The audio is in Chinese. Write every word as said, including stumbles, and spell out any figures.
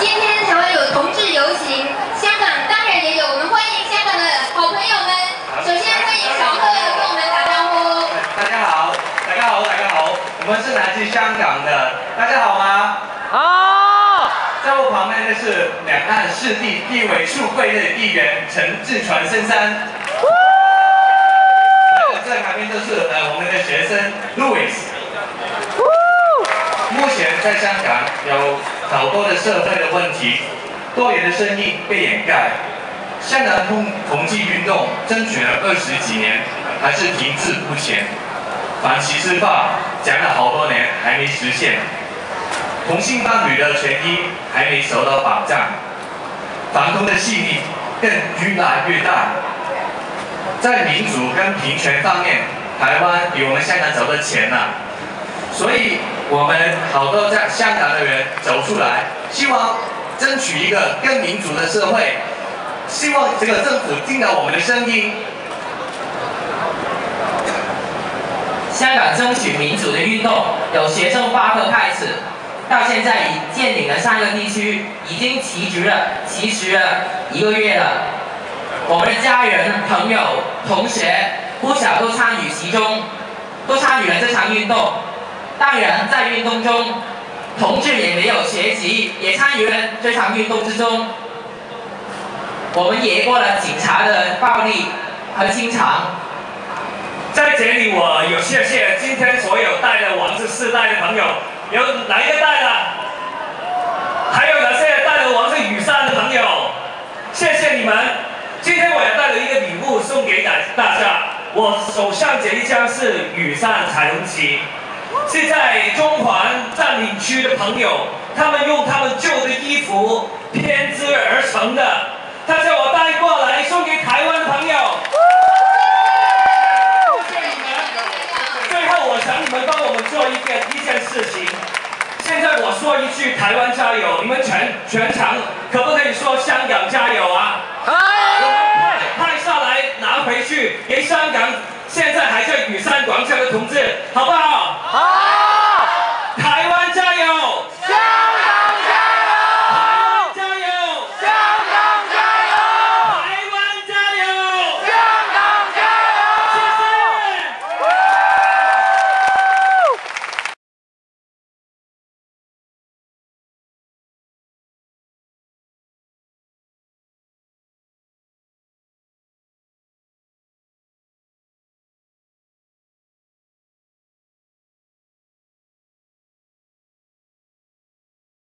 今天台湾有同志游行，香港当然也有，我们欢迎香港的好朋友们。首先欢迎小贺跟我们打招呼。 大家好，大家好，大家好，我们是来自香港的，大家好吗？好。在我旁边的是两岸市地地委处会的议员陈志传先生。还有在旁边就是呃我们的学生 Louis。目前在香港有好多的社会的问题，多元的声音被掩盖。香港同同志运动争取了二十几年，还是停滞不前。反歧视法讲了好多年，还没实现。同性伴侣的权益还没受到保障，反同的势力更越来越大。在民主跟平权方面，台湾比我们香港走得前了。所以，我们好多在香港的人走出来，希望争取一个更民主的社会，希望这个政府听到我们的声音。 香港争取民主的运动由学生巴克开始，到现在已占领了三个地区，已经齐聚了，其实了一个月了。我们的家人、朋友、同学不少都参与其中，都参与了这场运动。当然，在运动中，同志也没有缺席，也参与了这场运动之中。我们也过了警察的暴力和清场。 在这里，我有谢谢今天所有带了王氏世代的朋友，有哪一个带的？还有哪些带了王氏雨伞的朋友？谢谢你们！今天我也带了一个礼物送给大大家。我手上这一张是雨伞彩虹旗。是在中环占领区的朋友，他们用他们旧的衣服编织而成的，他叫我带过来送给台湾的朋友。谢谢你们。最后，我想你们帮我们做一件一件事情。现在我说一句台湾加油，你们全全场可不可以说香港加油啊？我们拍下来拿回去给香港现在还在雨伞广场的同志，好不好？好。